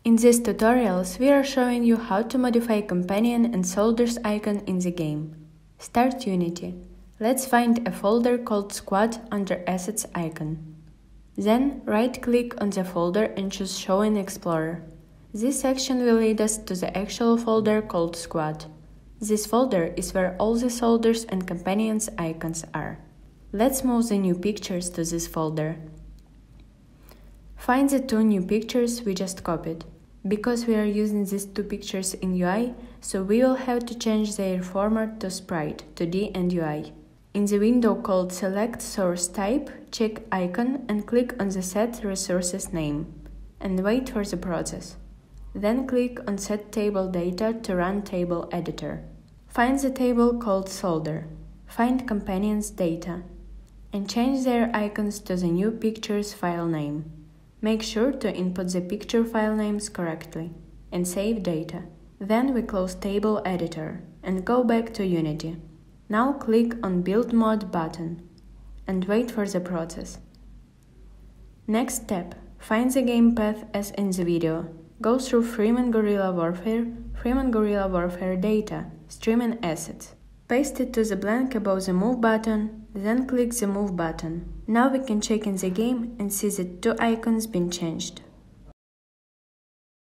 In these tutorials, we are showing you how to modify companion and soldiers icon in the game. Start Unity. Let's find a folder called Squad under Assets icon. Then right-click on the folder and choose Show in Explorer. This section will lead us to the actual folder called Squad. This folder is where all the soldiers and companions icons are. Let's move the new pictures to this folder. Find the two new pictures we just copied. Because we are using these two pictures in UI, so we will have to change their format to Sprite, 2D and UI. In the window called Select Source Type, check Icon and click on the Set Resources name, and wait for the process. Then click on Set Table Data to run TableEditor. Find the table called Solder, find Companions Data, and change their icons to the new pictures file name. Make sure to input the picture file names correctly and save data. Then we close TableEditor and go back to Unity. Now click on Build Mod button and wait for the process. Next step, find the game path as in the video. Go through Freeman Guerrilla Warfare Data, Stream and Assets. Paste it to the blank above the Move button, then click the Move button. Now we can check in the game and see the two icons been changed.